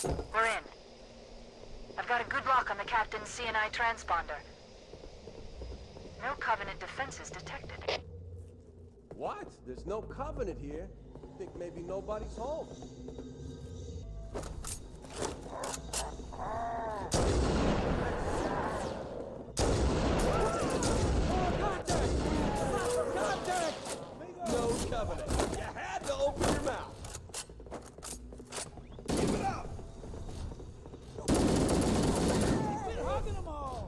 We're in. I've got a good lock on the Captain's CNI transponder. No Covenant defenses detected. What? There's no Covenant here. Think maybe nobody's home. Contact! No Covenant. You had to open your mouth. Keep it up! He's been hugging them all!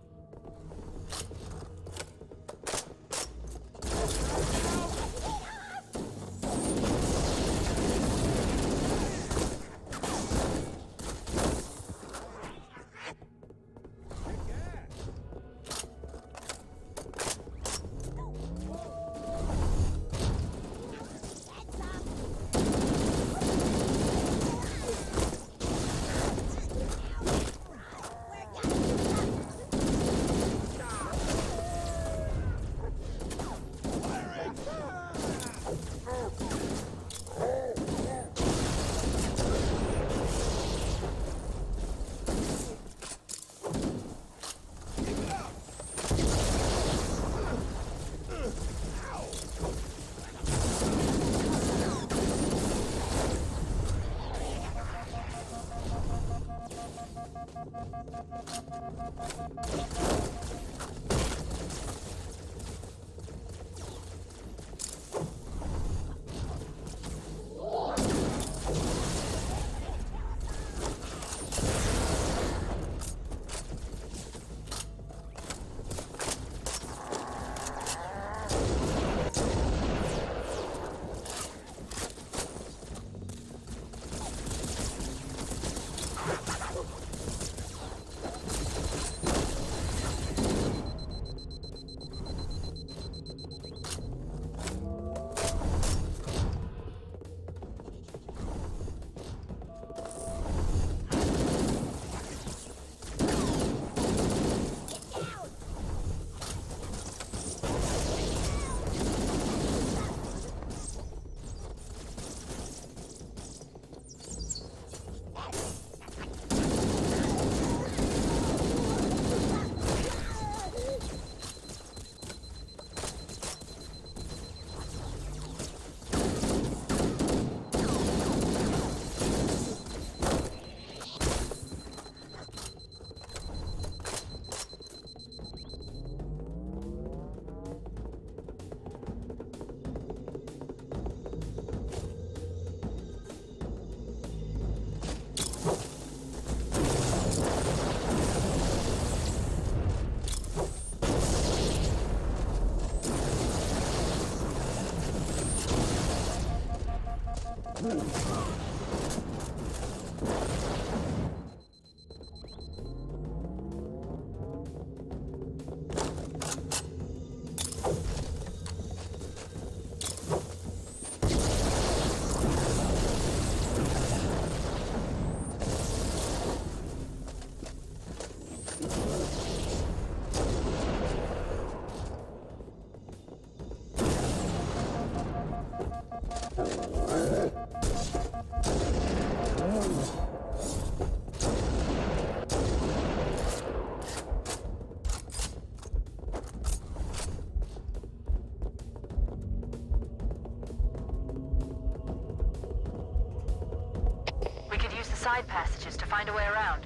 Side passages to find a way around.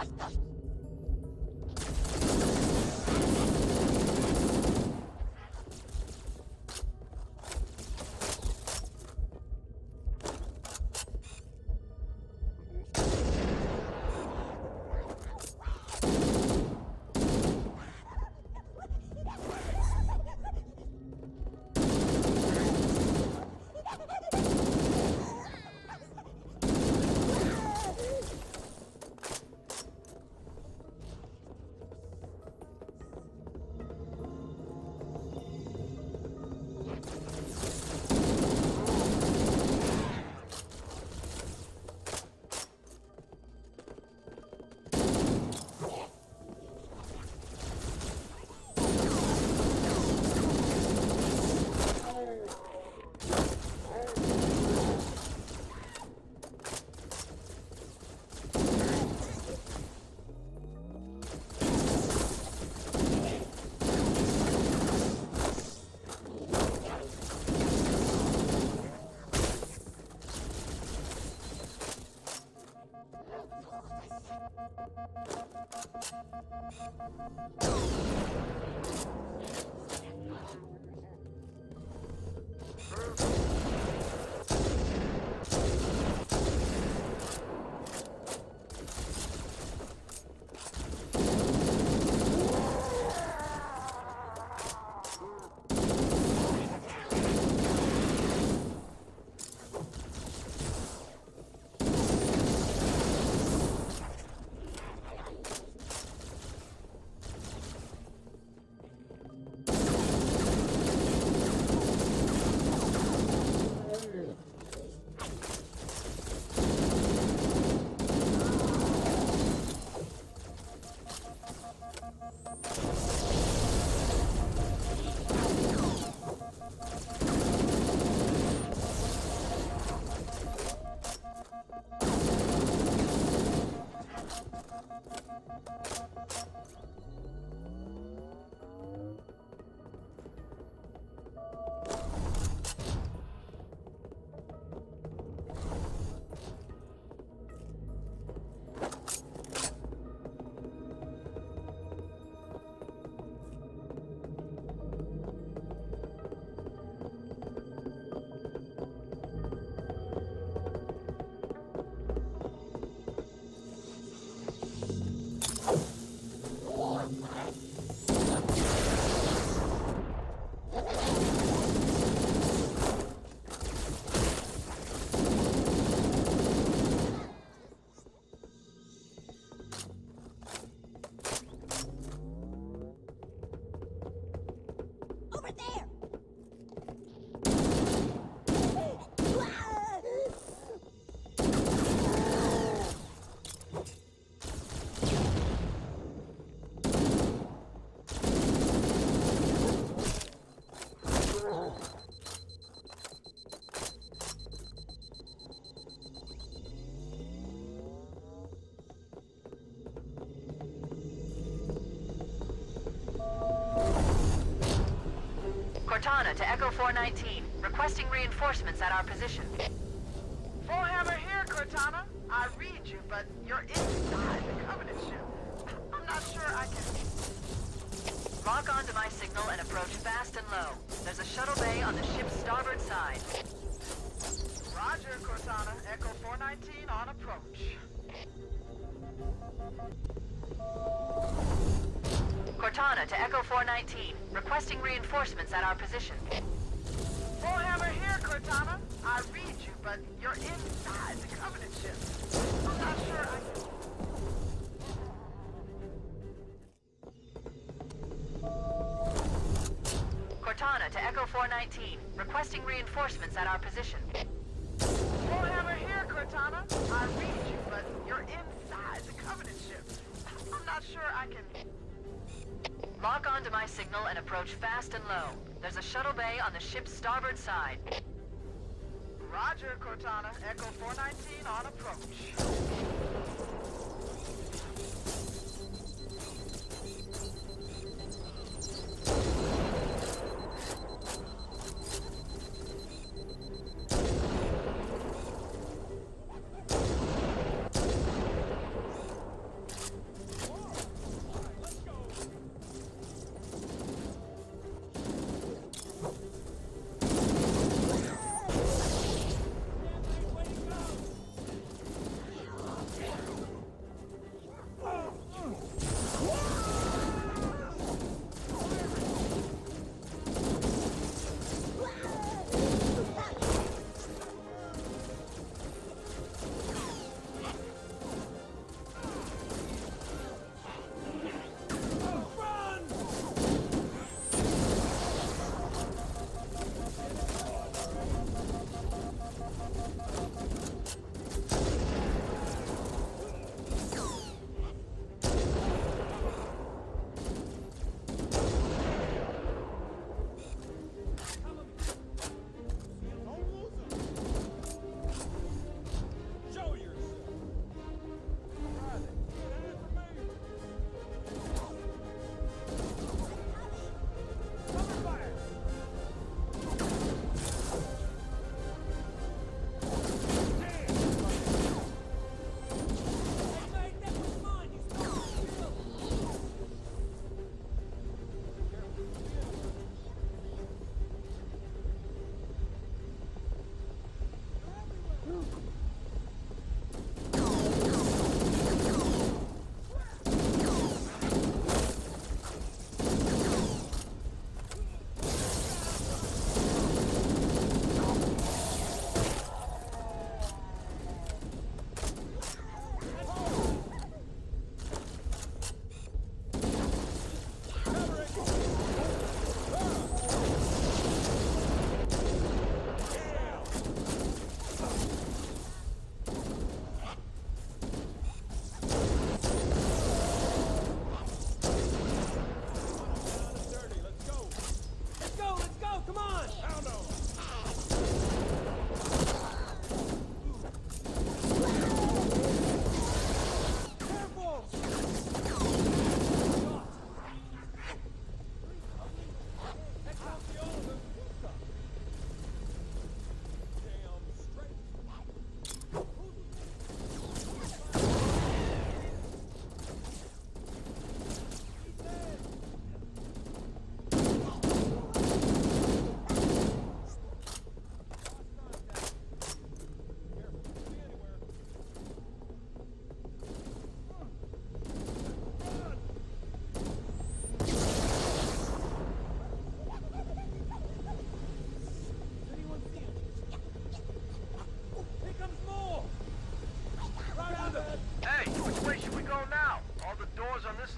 Cortana to Echo 419, requesting reinforcements at our position. Forehammer here, Cortana. I read you, but you're inside the Covenant ship. I'm not sure I can... Lock onto my signal and approach fast and low. There's a shuttle bay on the ship's starboard side. Roger, Cortana. Echo 419 on approach. Cortana to Echo 419, requesting reinforcements at our position. Forehammer here, Cortana. I read you, but you're inside the Covenant ship. I'm not sure I can... Cortana to Echo 419, requesting reinforcements at our position. Forehammer here, Cortana. I read you, but you're inside the Covenant ship. I'm not sure I can... Lock onto my signal and approach fast and low. There's a shuttle bay on the ship's starboard side. Roger, Cortana. Echo 419 on approach.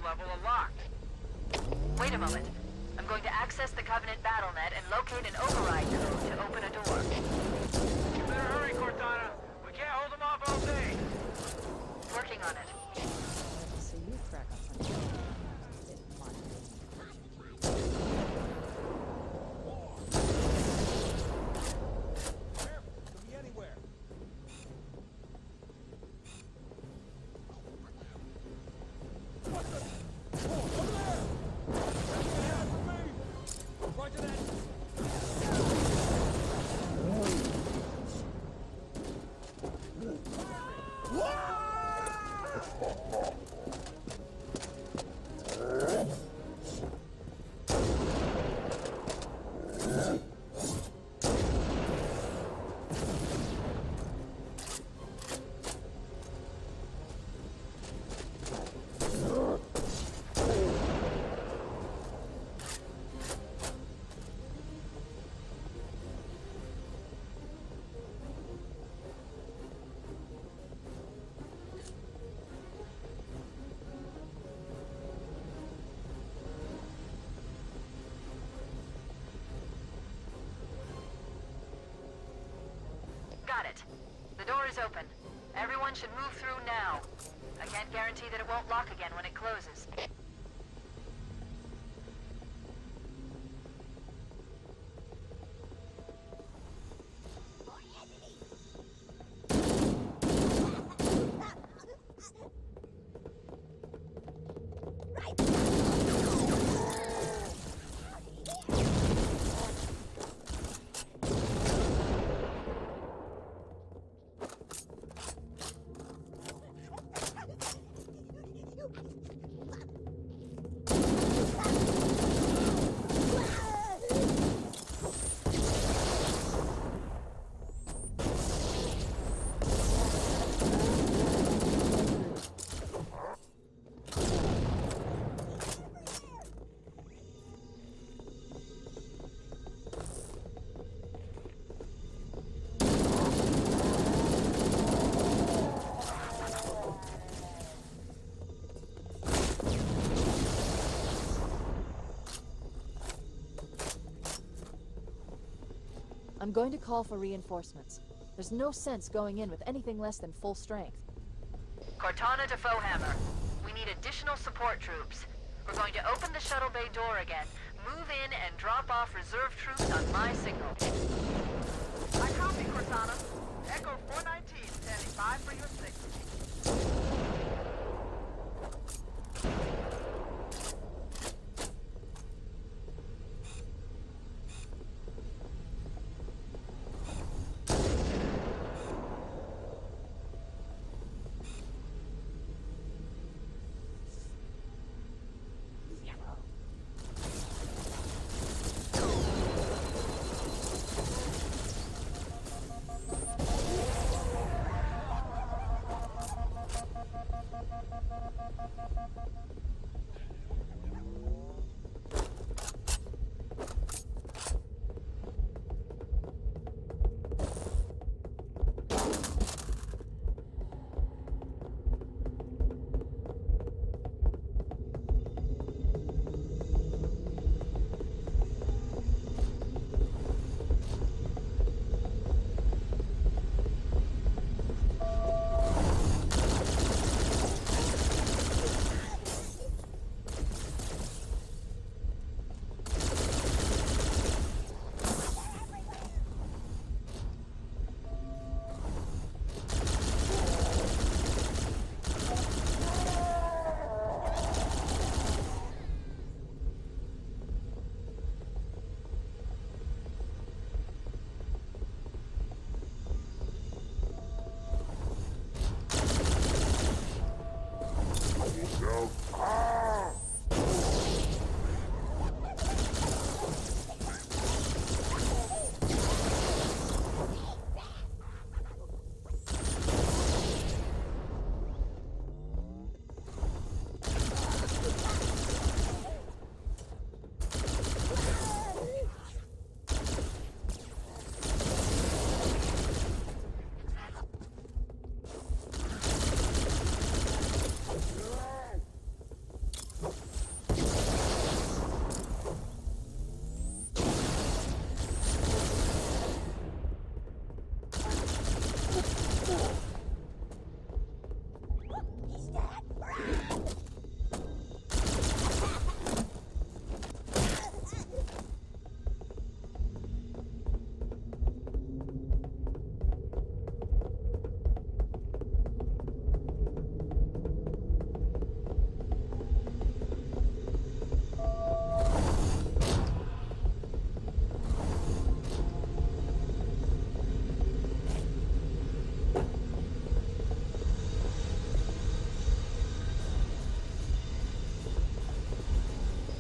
level are locked. Wait a moment. I'm going to access the Covenant BattleNet and locate an override code to open a door. You better hurry, Cortana. We can't hold them off all day. Working on it. So you crack up on Could be anywhere. What the? Oh, over there! Get out from me! Roger that! Got it. The door is open. Everyone should move through now. I can't guarantee that it won't lock again when it closes. I'm going to call for reinforcements. There's no sense going in with anything less than full strength. Cortana to Foehammer. We need additional support troops. We're going to open the shuttle bay door again, move in and drop off reserve troops on my signal. I copy, Cortana. Echo 419, standing by for your signal.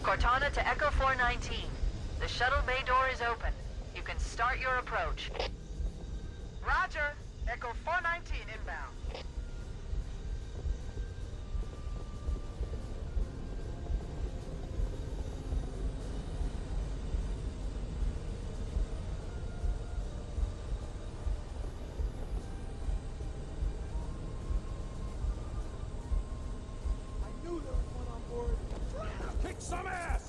Cortana to Echo 419. The shuttle bay door is open. You can start your approach. Roger. Echo 419 inbound. I knew there was one on board. Kick some ass!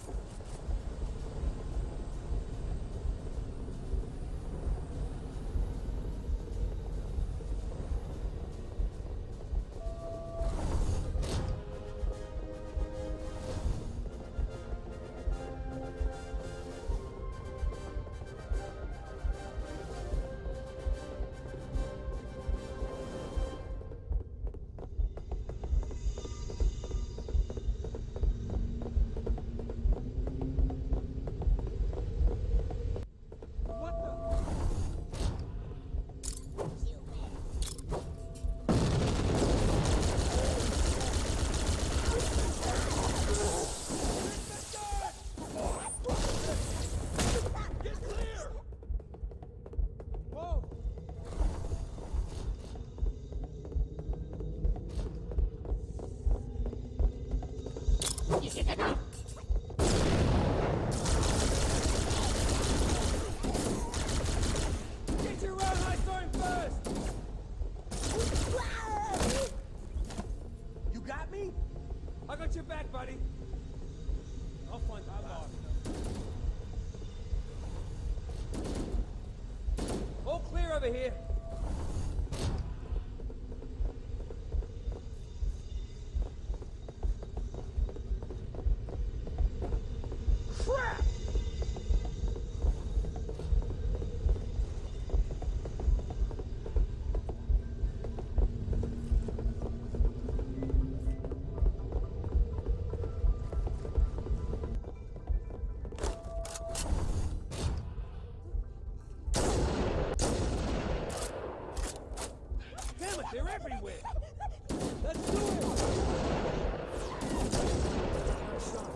What the? Get clear! Whoa! Get your round high starting first! You got me? I got your back, buddy. I'll find the lost. All clear over here. Crap! Damn it, they're everywhere! Let's do it! Nice shot.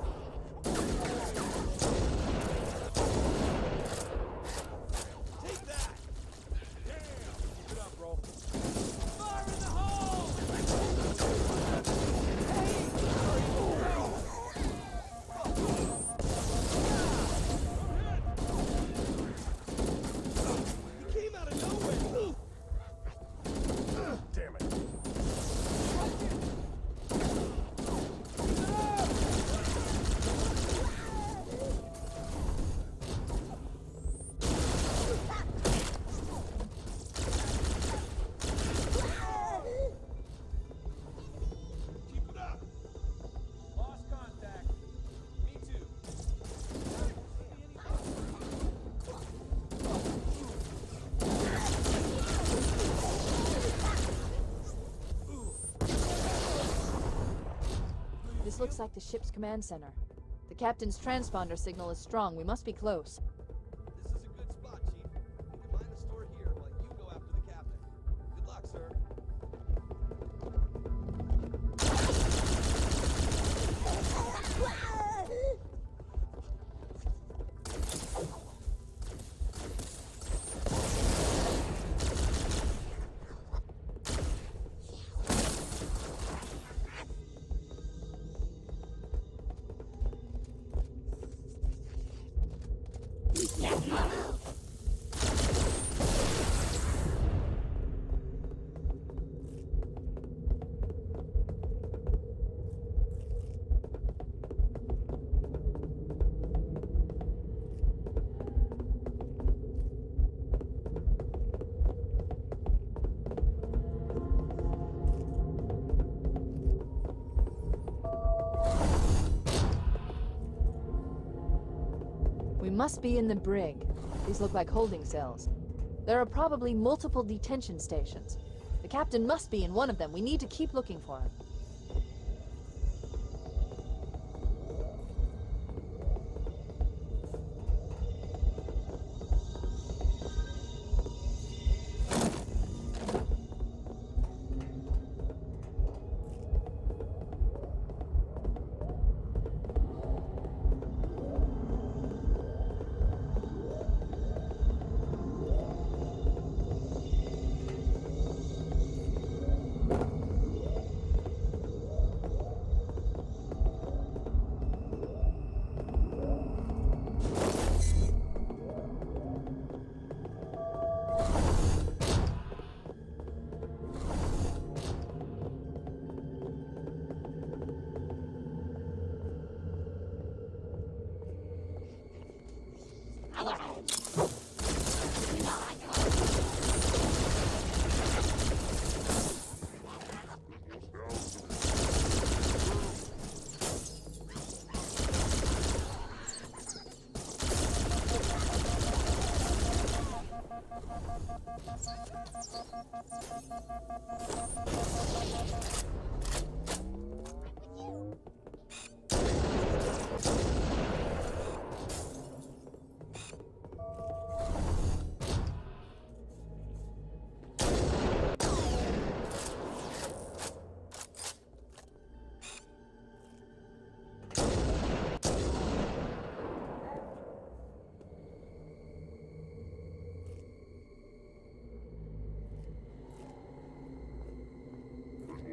Take that! Damn! Keep it up, bro. Fire in the hole! He came out of nowhere! Damn it. Keep it up. Lost contact. Me too. This looks like the ship's command center. The captain's transponder signal is strong. We must be close. This is a good spot, Chief. You can mine the store here while you go after the captain. Good luck, sir. We must be in the brig. These look like holding cells. There are probably multiple detention stations. The captain must be in one of them. We need to keep looking for him.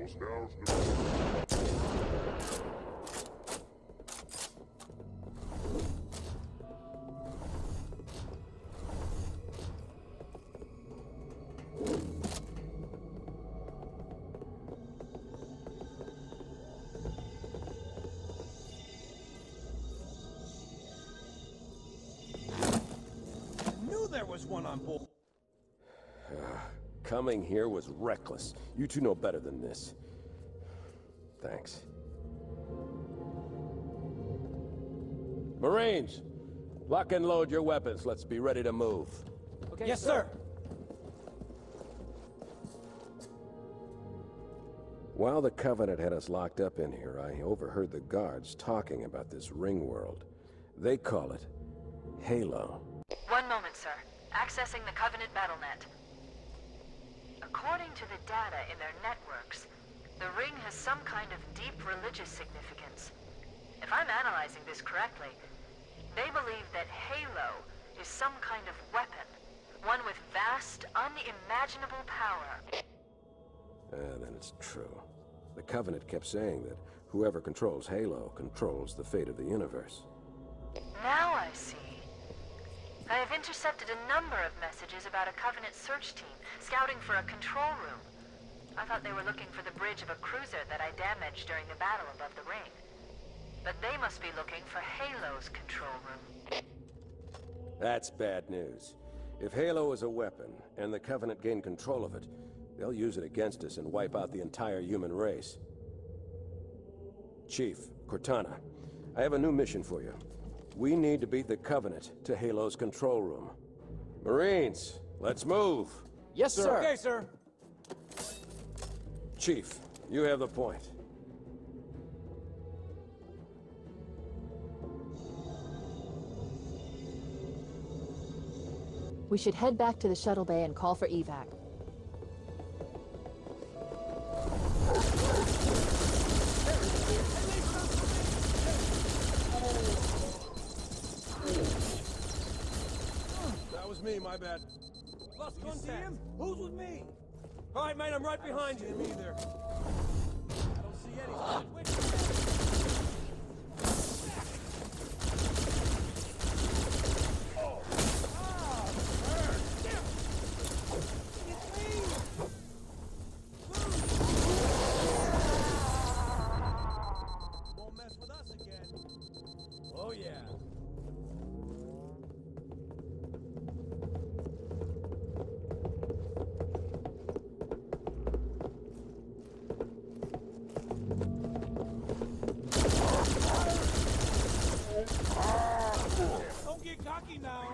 Knew there was one on board. Coming here was reckless. You two know better than this. Thanks. Marines, lock and load your weapons. Let's be ready to move. Okay, Yes, sir. While the Covenant had us locked up in here, I overheard the guards talking about this ring world. They call it Halo. One moment, sir. Accessing the Covenant BattleNet. According to the data in their networks, the ring has some kind of deep religious significance. If I'm analyzing this correctly, they believe that Halo is some kind of weapon, one with vast, unimaginable power. Then it's true. The Covenant kept saying that whoever controls Halo controls the fate of the universe. Now I see. I have intercepted a number of messages about a Covenant search team scouting for a control room. I thought they were looking for the bridge of a cruiser that I damaged during the battle above the ring. But they must be looking for Halo's control room. That's bad news. If Halo is a weapon, and the Covenant gain control of it, they'll use it against us and wipe out the entire human race. Chief, Cortana, I have a new mission for you. We need to beat the Covenant to Halo's control room. Marines, let's move! Yes, sir. Okay, sir. Chief, you have the point. We should head back to the shuttle bay and call for evac. That was me, my bad. Lost contact. Who's with me? All right, mate, I'm right behind you. Me either. I don't see any. Wait. Won't mess with us again. Oh, yeah. Don't get cocky now.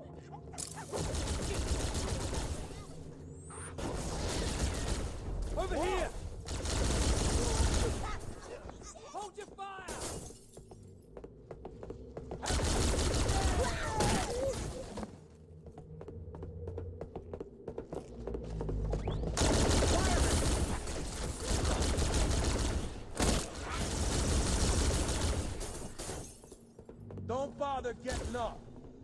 Over here. Hold your fire. Don't bother getting up.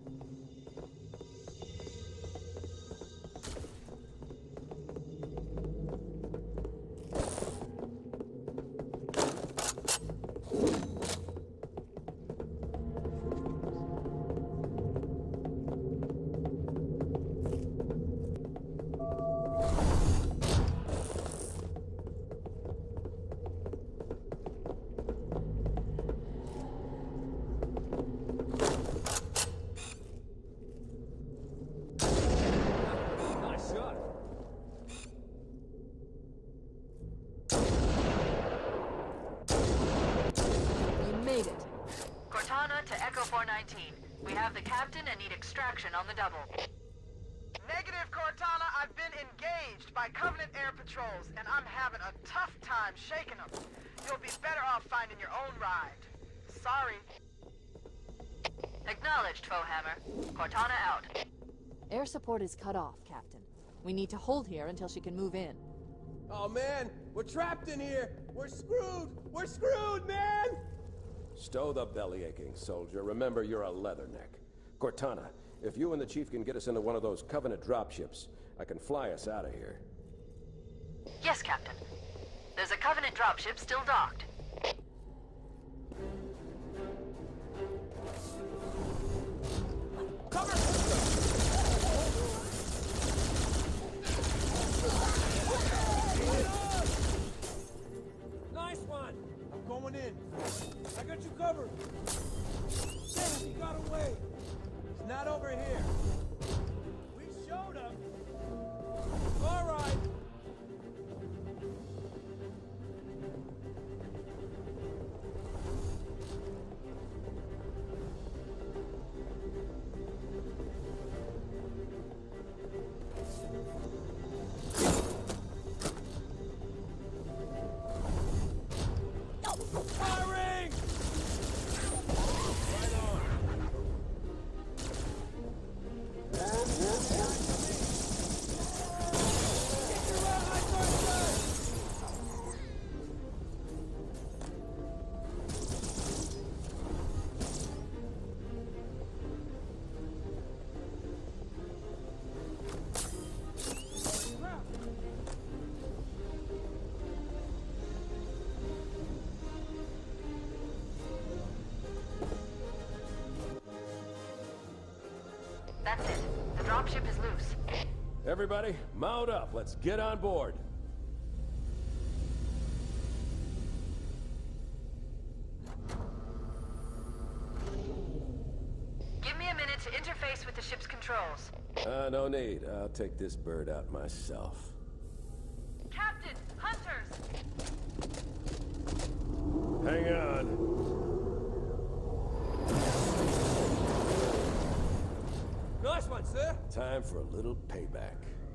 Nice shot. We made it. Cortana to Echo 419. We have the captain and need extraction on the double. Negative, Cortana. I've been engaged by Covenant air patrols, and I'm having a tough time shaking them. You'll be better off finding your own ride. Sorry. Acknowledged, Foehammer. Cortana out. Air support is cut off, Captain. We need to hold here until she can move in. Oh, man, we're trapped in here. We're screwed. We're screwed, man. Stow the belly-aching, soldier. Remember, you're a leatherneck. Cortana, if you and the Chief can get us into one of those Covenant dropships, I can fly us out of here. Yes, Captain. There's a Covenant dropship still docked. Nice one! I'm going in. I got you covered. Damn, he got away. He's not over here. We showed him. All right. Firing! Right on. Get your out like That's it. The dropship is loose. Everybody, mount up. Let's get on board. Give me a minute to interface with the ship's controls. No need. I'll take this bird out myself. Captain! Hunters! Hang on. Nice one, sir. Time for a little payback.